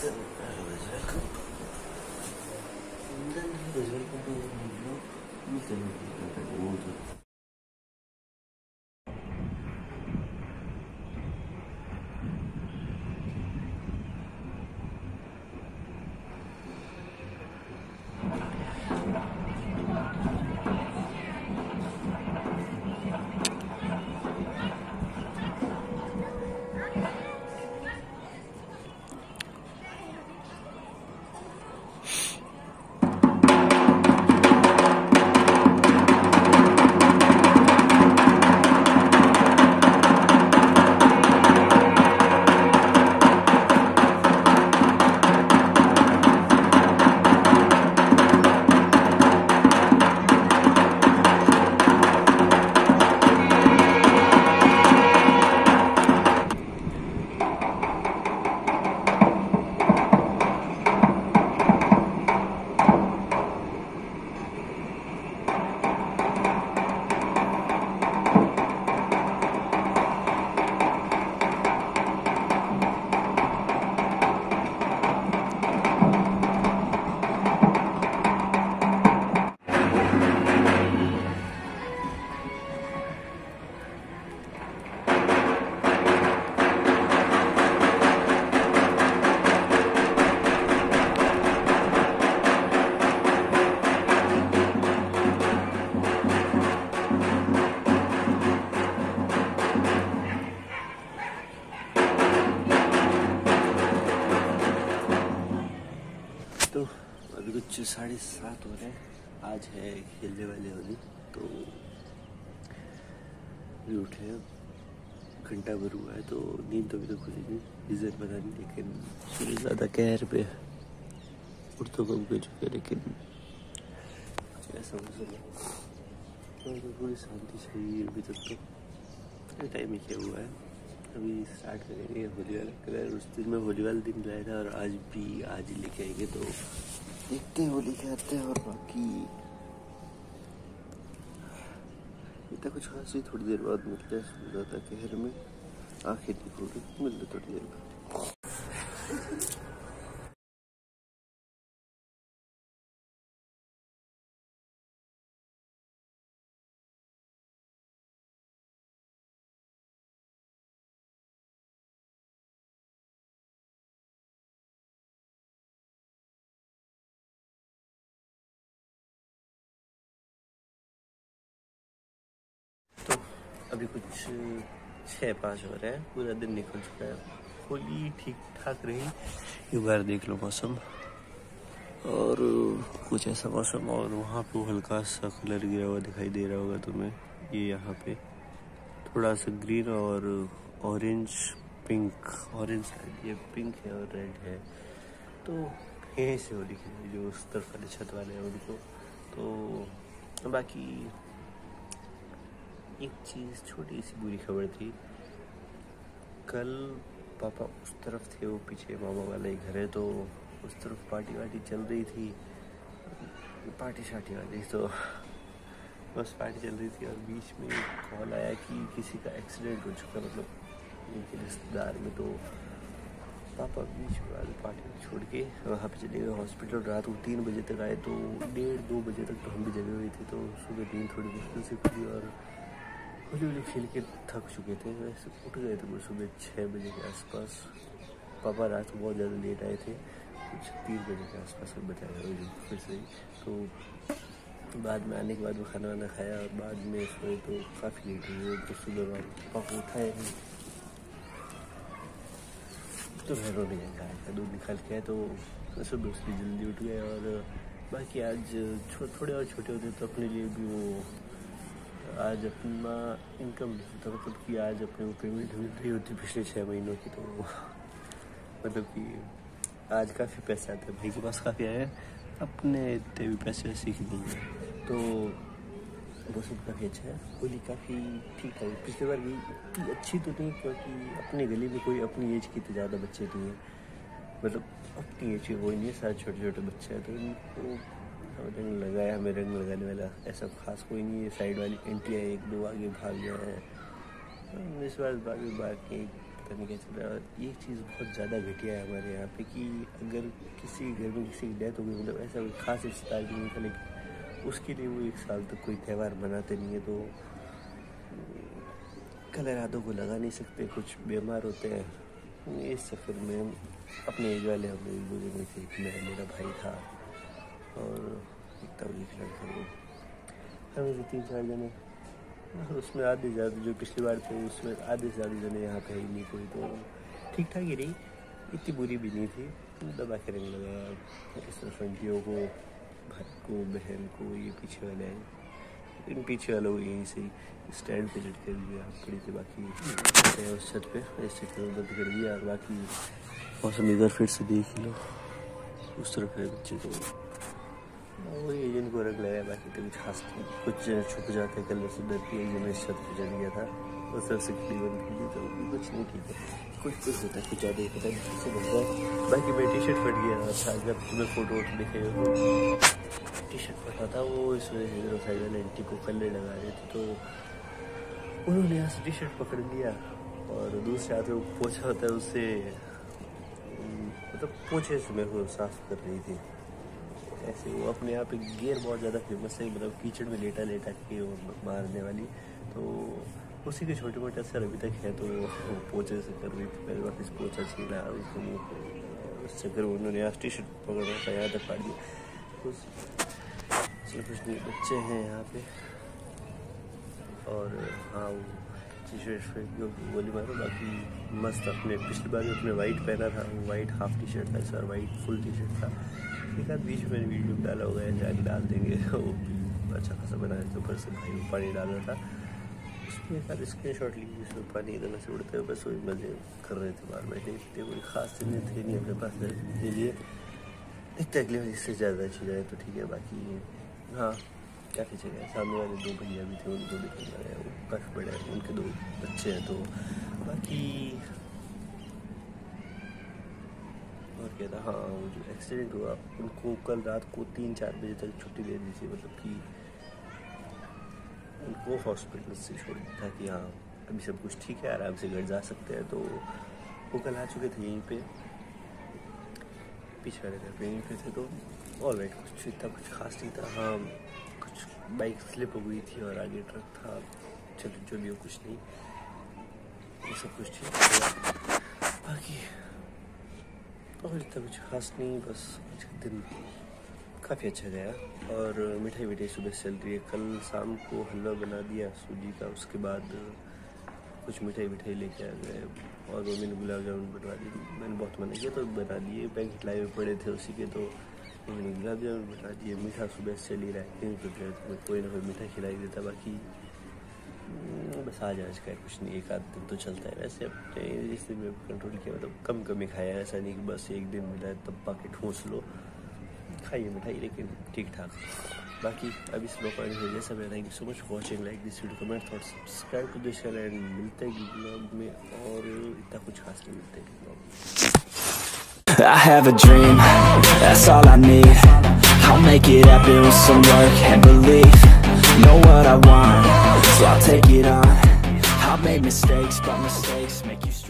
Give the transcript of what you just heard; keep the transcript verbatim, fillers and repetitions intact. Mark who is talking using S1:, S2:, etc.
S1: तो अभी कुछ साढ़े सात हो रहे हैं। आज है खेलने वाले होली, तो अभी उठे हैं, घंटा भर हुआ है, तो नींद तो अभी तो खुली नहीं, रीज़न पता नहीं, लेकिन सूर्य ज़्यादा कहर पे उठ तो कम कर चुके, लेकिन ऐसा मौसम है तो पूरी शांति चाहिए। अभी तक तो टाइम ही क्या हुआ है, अभी स्टार्ट करेंगे होली वाला कलर। उस दिन में होली वाला दिन लाया था और आज भी आज ही लेके आएंगे, तो देखते हैं होली खेलते हैं। और बाकी इतना कुछ खास ही, थोड़ी देर बाद मिलते हैं। सुन रहा था कहर में आखिर नहीं खोल रही, मिलते थोड़ी देर में। तो अभी कुछ छः पाँच हो रहे हैं, पूरा दिन निकल चुका है। होली ठीक ठाक रही, एक बार देख लो मौसम, और कुछ ऐसा मौसम। और वहाँ पे वो हल्का सा कलर गिरा हुआ दिखाई दे रहा होगा तुम्हें, ये यहाँ पे थोड़ा सा ग्रीन और ऑरेंज पिंक, ऑरेंज ये पिंक है और रेड है। तो यहीं से होली खेली जो उस तरफ वाले छत वाले हैं उनको। तो बाकी एक चीज़, छोटी सी बुरी खबर थी, कल पापा उस तरफ थे, वो पीछे मामा वाला ही घर है, तो उस तरफ पार्टी वार्टी चल रही थी, पार्टी शार्टी वाली, तो बस पार्टी चल रही थी और बीच में कॉल आया कि किसी का एक्सीडेंट हो चुका, मतलब इनके रिश्तेदार में। तो पापा बीच में वाली पार्टी छोड़ के वहाँ पे चले गए हॉस्पिटल। रात को तीन बजे तक आए, तो डेढ़ दो बजे तक तो हम भी जगे हुए थे, तो सुबह नींद थोड़ी मुश्किल से खुली और होली होली खेल के थक चुके थे। वैसे उठ गए थे सुबह छः बजे के आसपास। पापा रात को बहुत ज़्यादा लेट आए थे, कुछ तीन बजे के आसपास बताया फिर से। तो बाद में आने के बाद वो खाना वाना खाया और बाद में सोए, तो काफ़ी लेट हुई। तो सुबह पापा उठाए नहीं, तो मैं रोने खाया था, दूध निकाल के आए, तो सुबह उसकी जल्दी उठ गए। और बाकी आज छो, थोड़े और छोटे होते तो अपने लिए भी वो आज अपना इनकम नहीं होता, मतलब कि आज अपने को पेमेंट मिल रही होती पिछले छः महीनों की, तो मतलब कि आज काफ़ी पैसे आते हैं भाई के पास, काफ़ी आए, अपने इतने भी पैसे वैसे ही नहीं है। तो वो सब काफ़ी अच्छा है। होली काफ़ी ठीक है, पिछली बार भी इतनी अच्छी तो नहीं, क्योंकि अपने गली में कोई अपनी एज के तो ज़्यादा बच्चे नहीं हैं, मतलब अपनी एज के कोई नहीं है, सारे छोटे छोटे बच्चे हैं। तो इनको रंग लगाया, हमें रंग लगाने वाला ऐसा खास कोई नहीं है। साइड वाली एंटियाँ एक दो आगे भाग गए हैं इस बार, बाकी बाकी पता नहीं क्या चल रहा है। एक चीज़ बहुत ज़्यादा घटिया है हमारे यहाँ पे कि अगर किसी घर में किसी की डेथ हो गई, मतलब ऐसा कोई खास रिश्तेदार भी नहीं था, लेकिन उसके लिए वो एक साल तक कोई त्यौहार मनाते नहीं है। तो कलर आदों को लगा नहीं सकते, कुछ बीमार होते हैं। इस सफ़र में अपने एज वाले हम एक बुजुर्ग में थे, मैं मेरा भाई था और एक तबलीग लड़का, वो हमें से तीन चार जने, उसमें आधे ज़्यादा जो पिछली बार थे उसमें आधे से ज़्यादा जने यहाँ पे ही नहीं कोई, तो ठीक ठाक ही रही, इतनी बुरी भी नहीं थी। दबा के रंग लगा इस तरफ आंटियों को, भाई को, बहन को, ये पीछे वाले आए, इन पीछे वालों को यहीं से स्टैंड पे लटके दिया पड़ी थी। बाकी उस छत पे ऐसे बंद कर दिया और बाकी मौसम इधर फिर से देख लो, उस तरफ है बच्चे तो वही जिनको रंग लगाया, बाकी तो कुछ खास नहीं। कुछ छुप जाते कलर से डर के, जो मैं छत पे चढ़ गया था उस तरफ से खड़ी बंद की थी, तो कुछ नहीं, ठीक है, कुछ कुछ होता है, कुछ ज़्यादा ही पता नहीं किससे बन गया। बाकी मैं टी शर्ट फट गया था, जब तुम्हें फ़ोटो वोटो दिखे तो टी शर्ट फटा था, वो इस वजह से इधर साइड वाले आंटी को कलर लगा रहे थे, तो उन्होंने यहाँ से टी शर्ट पकड़ लिया और दूसरे हाथ में पोछा होता है उससे, मतलब पोछे से मेरे को साफ कर रही थी ऐसे। वो अपने यहाँ पे गियर बहुत ज़्यादा फेमस है, मतलब कीचड़ में लेटा लेटा के वो मारने वाली, तो उसी के छोटे मोटे असर अभी तक है, तो वो पोछे से कर रही थी। पहले वापस पोछा छीना उसको मुँह, उस चक्कर में उन्होंने यहाँ टी शर्ट पकड़ा था, यहाँ तक फाड़ दिया। कुछ कुछ नहीं, बच्चे हैं यहाँ पे और हाँ वो टी शर्ट जो गोली मारो। बाकी मस्त, अपने पिछली बार अपने वाइट पहना था, वो वाइट हाफ टी शर्ट था, इस बार वाइट फुल टी शर्ट था। एक आध बीच में वीडियो डाला होगा, जाके डाल देंगे, वो भी अच्छा खासा बना है। तो ऊपर से भाई पानी डाल रहा था, उसमें एक आध स्क्रीन शॉट ली जिसमें पानी इधर से उड़ते हुए, बस वही मजे कर रहे थे बाहर बैठे। इतने कोई खास चीज़ें थे नहीं अपने पास के लिए, देखते अगले बार इससे ज़्यादा अच्छी जाए तो ठीक है। बाकी हाँ काफ़ी जगह है, सामने वाले दो भैया भी थे, उनको भी खेल रहे हैं, वो काफ़ी बड़े हैं, उनके दो बच्चे हैं। तो बाकी और क्या था, हाँ वो जो एक्सीडेंट हुआ उनको कल रात को तीन चार बजे तक छुट्टी दे दी थी, मतलब कि उनको हॉस्पिटल से छोड़ दिया था कि हाँ अभी सब कुछ ठीक है, आराम से घर जा सकते हैं। तो वो कल आ चुके थे यहीं पे, पीछे वाले घर पे यहीं पे थे, तो ऑल राइट, कुछ इतना कुछ खास नहीं था। हाँ कुछ बाइक स्लिप हो गई थी और आगे ट्रक था, चलो जो भी हो, कुछ नहीं, ये सब कुछ ठीक। बाकी और इतना कुछ खास नहीं, बस आज का दिन काफ़ी अच्छा गया। और मिठाई विठाई सुबह से चल रही है, कल शाम को हलवा बना दिया सूजी का, उसके बाद कुछ मिठाई विठाई लेके आ गए और मम्मी ने गुलाब जामुन बनवा दी। मैंने बहुत मना किया तो बना दिए, पैकेट लाए हुए पड़े थे उसी के, तो मम्मी ने गुलाब जामुन बना दिए। मीठा सुबह से चल ही रहा है, कहीं तो मैं कोई ना कोई मीठा खिलाई देता। बाकी बस आज आज का कुछ नहीं, एक आध दिन तो चलता है। वैसे अपने जिस दिन में कंट्रोल किया, मतलब कम कम ही खाया, ऐसा नहीं कि बस एक दिन मिला है तब पाके ठूस लो, खाइए मिठाई, लेकिन ठीक ठाक। बाकी अभी स्लो पॉइंट है जैसा मैं। Thank you so much for watching, like this video, comment, thought, subscribe to this channel and मिलते हैं ब्लॉग में, और इतना कुछ खास नहीं मिलते हैं ब्लॉग में।
S2: I have a dream, that's all I need. I'll make it happen with some work and belief. Know what I want, so I'll take it on. I'll make mistakes, but mistakes make you